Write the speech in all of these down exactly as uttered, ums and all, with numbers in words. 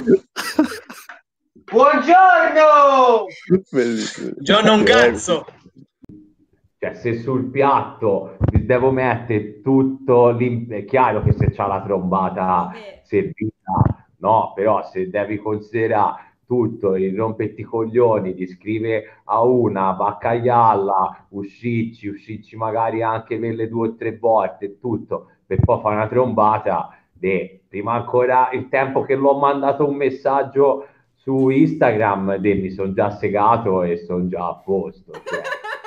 Buongiorno! Bellissimo. Buongiorno un cazzo! Cioè, se sul piatto devo mettere tutto, l'im- è chiaro che se c'ha la trombata Vabbè. servita, no, però se devi considerare tutto, il rompetti coglioni, di scrivere a una, baccaglialla, uscicci, uscicci magari anche per le due o tre volte, e tutto, per poi fare una trombata, beh, prima ancora il tempo che l'ho mandato un messaggio su Instagram, beh, mi sono già segato e sono già a posto, cioè.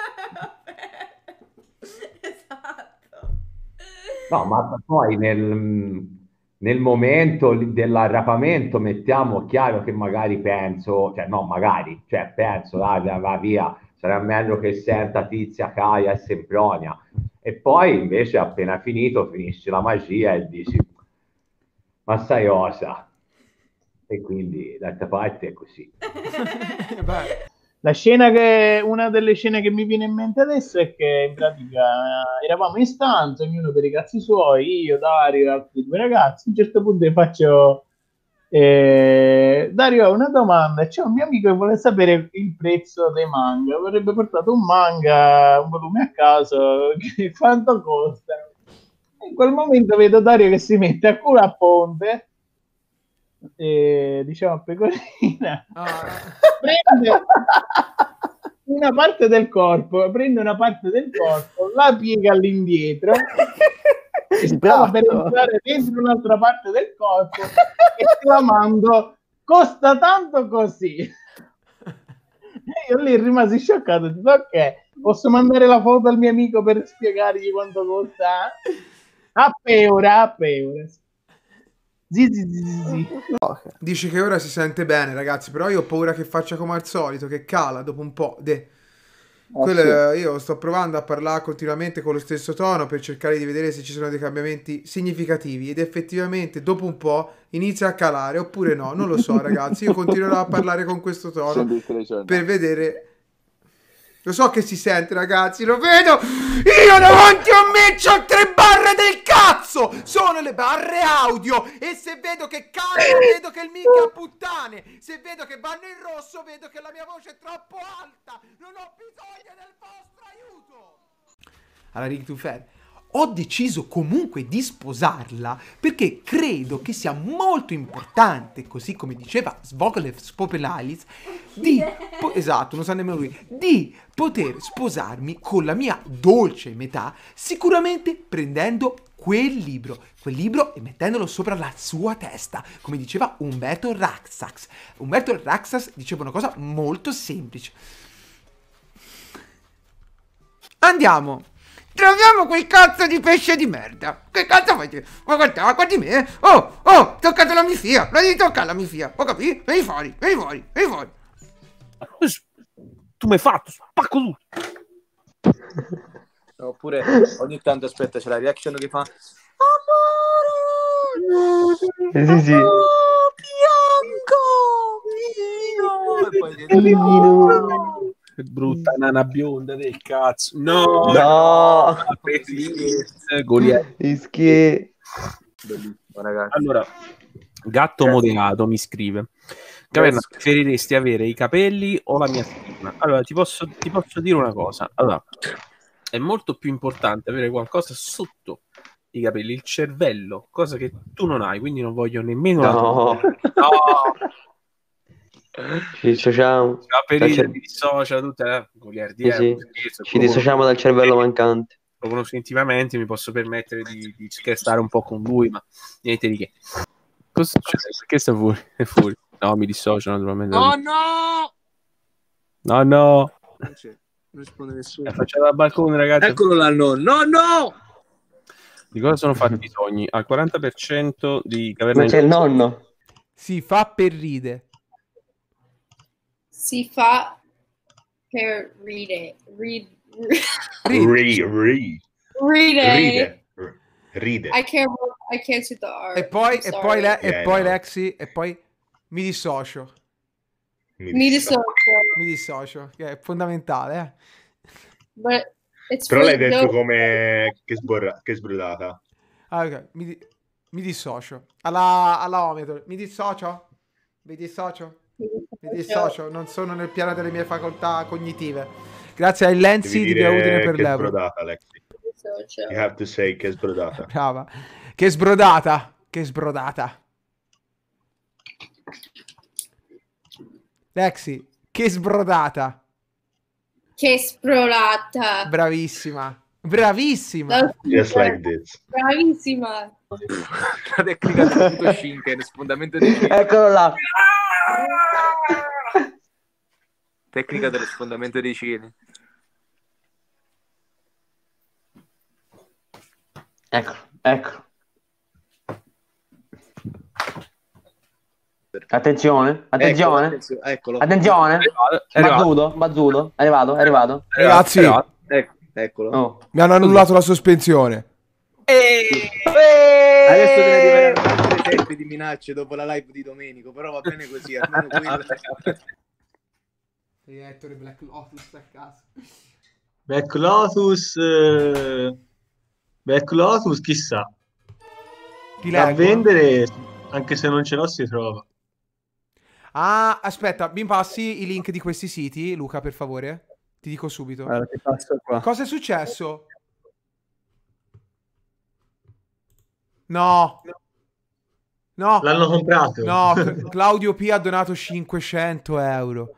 Esatto. No, ma poi nel, nel momento li- dell'arrapamento mettiamo chiaro che magari penso, cioè no, magari, cioè penso, dai, dai, va via, sarà meglio che senta Tizia, Caia e Sempronia. E poi invece appena finito finisce la magia e dici, ma sai cosa? E quindi d'altra parte è così. Beh, la scena che una delle scene che mi viene in mente adesso è che in pratica eh, eravamo in stanza, ognuno per i cazzi suoi, io, Dario e altri due ragazzi. A un certo punto gli faccio eh, Dario, ho una domanda, c'è un mio amico che vuole sapere il prezzo dei manga, avrebbe portato un manga, un volume a caso, che quanto costa? In quel momento vedo Dario che si mette a culo a ponte, e, diciamo a pecorina, Ah, prende una parte del corpo, prende una parte del corpo, la piega all'indietro e stava per entrare dentro un'altra parte del corpo esclamando costa tanto così. E io lì rimasi scioccato, dico, ok, posso mandare la foto al mio amico per spiegargli quanto costa? A peura, a peura. Zi, zi, zi, zi, zi. dici che ora si sente bene, ragazzi, però io ho paura che faccia come al solito, che cala dopo un po'. De. Quello, io sto provando a parlare continuamente con lo stesso tono per cercare di vedere se ci sono dei cambiamenti significativi ed effettivamente dopo un po' inizia a calare oppure no, non lo so ragazzi, io continuerò a parlare con questo tono per vedere. Lo so che si sente, ragazzi, lo vedo! Io davanti a me c'ho tre barre del cazzo! Sono le barre audio! E se vedo che calano, vedo che il mic è a puttane! Se vedo che vanno in rosso, vedo che la mia voce è troppo alta! Non ho bisogno del vostro aiuto! Alla Rig to Fair. Ho deciso comunque di sposarla perché credo che sia molto importante, così come diceva Svogolev Popelalis, di po- esatto, non sa nemmeno lui, di poter sposarmi con la mia dolce metà, sicuramente prendendo quel libro, quel libro e mettendolo sopra la sua testa, come diceva Umberto Raxax. Umberto Raxax diceva una cosa molto semplice. Andiamo! Troviamo quel cazzo di pesce di merda. Che cazzo fai? Ma guarda, guardi me. Oh, oh, toccato la mia figlia. La devi toccare la mia figlia. Ho capito? Vieni fuori, vieni fuori, vieni fuori. Tu mi hai fatto, spacco tu. Oppure ogni tanto aspetta, c'è la reaction che fa Eh, sì, sì. bianco e poi Che brutta nana bionda del cazzo. No, No, Goliath. Ischie. bellissimo, ragazzi. Allora, gatto moderato mi scrive: Caverna, preferiresti avere i capelli o la mia schiena? Allora, ti posso, ti posso dire una cosa. Allora, è molto più importante avere qualcosa sotto i capelli, il cervello, cosa che tu non hai, quindi non voglio nemmeno la No. tua. No. Ci dissociamo. Ciao per Dal ridere, cer- mi dissocia tutta eh, Goliardi, Sì, eh, sì. un scherzo, Ci proprio- dissociamo dal cervello mancante. lo conosco intimamente, mi posso permettere di, di scherzare un po' con lui, ma niente di che. Cosa succede? Perché sta fuori? È fuori. No, mi dissocio naturalmente. Oh no! No, no. Non c'è, non risponde nessuno. La facciamo dal balcone, ragazzi. Eccolo là, no, no, no! Di cosa sono fatti i sogni? Al quaranta per cento di Caverna Ma c'è il nonno. Si fa per ride. Si fa per ride. Read. Ride. Ri- ri- Ride. Ride. R- Ride. I can't. I can't see the art. E poi, I'm e sorry. poi, le- e Yeah, poi no. Lexi, e poi mi dissocio. Mi dissocio. Mi dissocio, che è fondamentale, eh. But it's Però l'hai really detto dope. come che, sborra- che sbrudata. Ah, ok, mi, di- mi dissocio. Alla, alla Ometer, mi dissocio? Mi dissocio. Mi dissocio, non sono nel piano delle mie facoltà cognitive. Grazie ai Lenzi di Via Udine per che l'euro. sbrodata, Alexi. You have to say che sbrodata. Brava. Che sbrodata. Che sbrodata. Lexi, che sbrodata. Che sprolata. Bravissima. Bravissima. Just like this. Bravissima. La tecnica del punto Shinken, sfondamento dei cili. Eccolo là. Tecnica dello sfondamento dei cili. Ecco, ecco. Attenzione, attenzione. Eccolo, eccolo. Attenzione. È arrivato. Bazzuto, bazzuto. È arrivato, è arrivato. Ragazzi, È arrivato. Ecco, eccolo. Oh. mi hanno annullato la sospensione. Adesso te ne arriveranno altre sette di minacce dopo la live di Domenico, però va bene così, almeno quella. Ettore Black Lotus a casa. Black Lotus, eh, Black Lotus, chissà. Ti Da leggo. vendere, anche se non ce l'ho, si trova. Ah, aspetta, mi passi i link di questi siti, Luca, per favore? Ti dico subito. Allora, ti passo qua. Cosa è successo? No. No. L'hanno comprato. No, Cl- Claudio P ha donato cinquecento euro.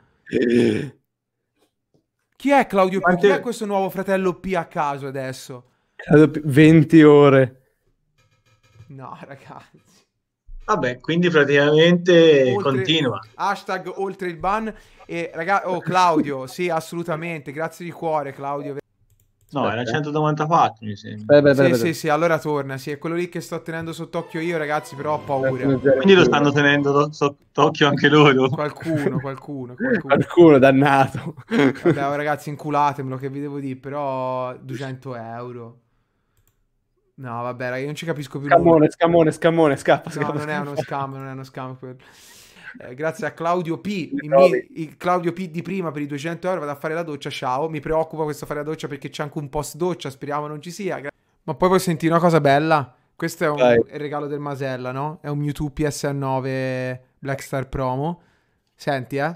Chi è Claudio P? Quante- Chi è questo nuovo fratello P a caso adesso? venti ore. No, ragazzi. Vabbè, quindi praticamente Oltre- continua. Hashtag oltre il ban. E ragazzi, oh Claudio, sì, assolutamente. Grazie di cuore, Claudio. No, era centonovantaquattro, mi sembra. Beh, beh, Sì, beh, sì, beh. sì, allora torna. Sì, è quello lì che sto tenendo sott'occhio io, ragazzi, però ho paura. Quindi lo stanno tenendo do- sott'occhio anche loro. Qualcuno, qualcuno, qualcuno. Qualcuno dannato. Vabbè, oh, ragazzi, inculatemelo, che vi devo dire, però duecento euro. No, vabbè, ragazzi, non ci capisco più nulla. Scamone, scamone, scamone, scappa, No, scappa. non è uno scam, non è uno scam quello. Eh, grazie a Claudio P, il, trovi? mi- il Claudio P di prima per i duecento euro. Vado a fare la doccia, ciao. Mi preoccupa questo fare la doccia perché c'è anche un post doccia, speriamo non ci sia. Gra- Ma poi puoi sentire una cosa bella? Questo è un Vai. è il regalo del Masella, no? È un Mewtwo P S nove Black Star Promo. Senti, eh?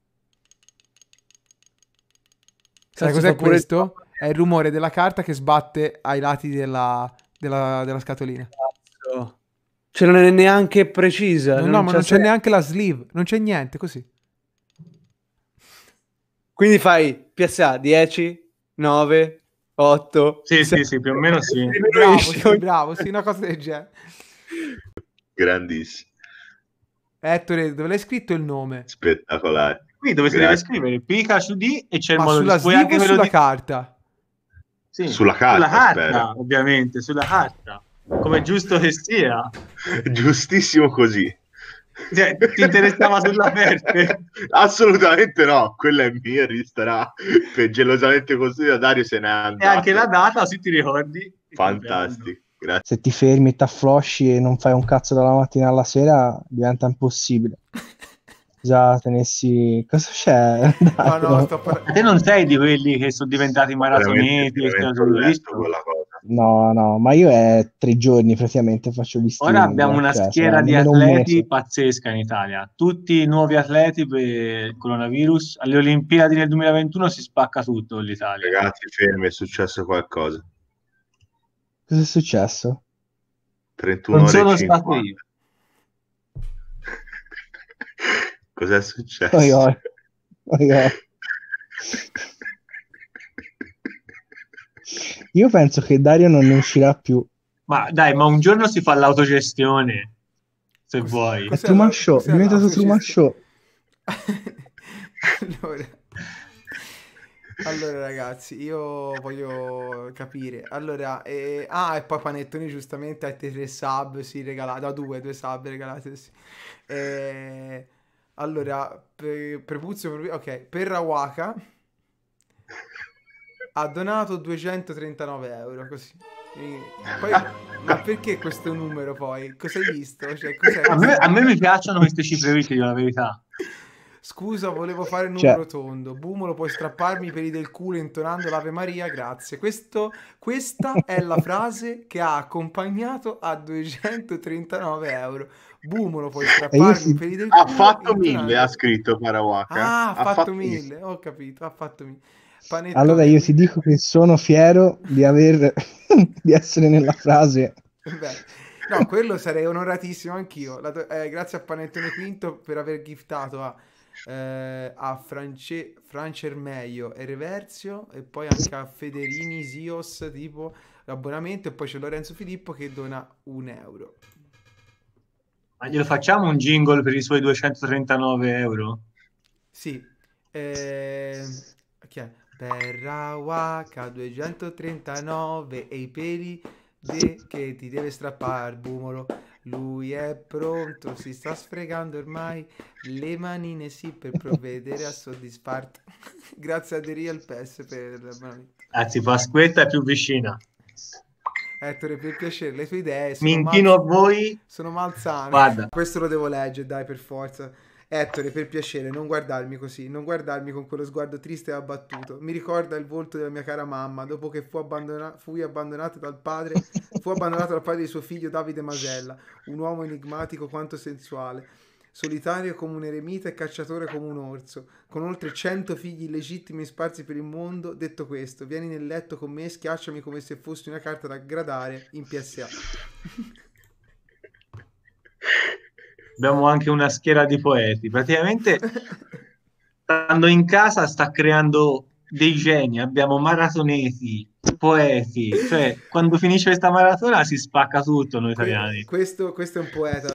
Sai Cazzo, cos'è fa pure- questo? È il rumore della carta che sbatte ai lati della, della, della scatolina. Cioè, non è neanche precisa. No, no, ma non c'è se- neanche la sleeve, non c'è niente, così. Quindi fai P S A dieci, nove, otto. Sì, sì, sì, più o meno sì. Bravo, sì, bravo, sì, una cosa del genere. Grandissimo. Ettore, dove l'hai scritto il nome? Spettacolare. Qui dove si Grazie. deve scrivere Pikachu D e c'è il Ma modo sulla di puoi sleeve anche o quello sulla di- carta? Sì, Sulla carta, sulla carta, spero. ovviamente, sulla carta. Come è giusto che sia. Giustissimo così. Cioè, ti interessava sulla verde? Assolutamente no, quella è mia e resterà per gelosamente costruita. Dario se n'è E andato. anche la data, se ti ricordi. Fantastico, grazie. Se ti fermi e ti afflosci e non fai un cazzo dalla mattina alla sera, diventa impossibile. Già tenessi... Cosa c'è? No, no, sto par- Te non sei di quelli che sono diventati maratoneti, Veramente, che stanno veramente sul ho letto rischio? quella cosa. No, no, ma io è tre giorni praticamente faccio gli Ora streaming, abbiamo una cioè, schiera sono di almeno un atleti mese. pazzesca in Italia. Tutti nuovi atleti per il coronavirus. Alle Olimpiadi nel duemilaventuno si spacca tutto l'Italia. Ragazzi, fermi, è successo qualcosa. Cosa è successo? trentuno Non ore sono e stato cinquanta. io. Cos'è successo? Oi, oi. Oi, oi. Io penso che Dario non ne uscirà più. Ma dai, ma un giorno si fa l'autogestione, se vuoi. È Cos'è Truman la- Show, è cos'è diventato la- Truman Show. allora, allora, ragazzi, io voglio capire. Allora, eh, ah, e poi Panettoni giustamente ha tre sub, sì, regalati, no, due, due sub regalate, sì. Eh, allora, per, Prepuzio, per- ok, per Rawaka ha donato duecentotrentanove euro, così. E poi, ma perché questo numero poi? Cosa hai visto? Cioè, cos'è A me, questo? a me mi piacciono queste cifre qui, ti dico la verità. Scusa, volevo fare il Cioè- numero tondo. Bumolo, puoi strapparmi i peli del culo intonando l'Ave Maria? Grazie. Questo, questa è la frase che ha accompagnato a duecentotrentanove euro. Bumolo, puoi strapparmi si- i peli del Ha culo fatto intonando- mille, ha scritto Parawaka. Ah, ha fatto mille. mille. Ho capito, ha fatto mille. Panettone. Allora io ti dico che sono fiero di aver di essere nella frase. Beh, no, quello sarei onoratissimo anch'io. La to- eh, grazie a Panettone Quinto per aver giftato a, eh, a France- Francermeio e Reversio e poi anche a Federini Zios tipo l'abbonamento, e poi c'è Lorenzo Filippo che dona un euro. Ma glielo facciamo un jingle per i suoi duecentotrentanove euro? Sì. Eh, chi è? Parawaka duecentotrentanove e i peli de- che ti deve strappare Bumolo. Lui è pronto, si sta sfregando ormai le manine sì per provvedere a soddisfarti. Grazie a The Real Pass per l'abbonamento. Anzi, Pasquetta è più vicina. Ettore, per piacere, le tue idee sono, Mi inchino a voi. sono malsane. Guarda. Questo lo devo leggere, dai, per forza. Ettore, per piacere, non guardarmi così, non guardarmi con quello sguardo triste e abbattuto. Mi ricorda il volto della mia cara mamma, dopo che fu abbandona- fui abbandonato dal padre, fu abbandonato dal padre di suo figlio Davide Masella, un uomo enigmatico quanto sensuale, solitario come un eremita e cacciatore come un orso, con oltre cento figli illegittimi sparsi per il mondo. Detto questo, vieni nel letto con me e schiacciami come se fossi una carta da gradare in P S A. Abbiamo anche una schiera di poeti. Praticamente, stando in casa, sta creando dei geni. Abbiamo maratoneti, poeti. Cioè, quando finisce questa maratona si spacca tutto noi italiani. Questo, questo è un poeta.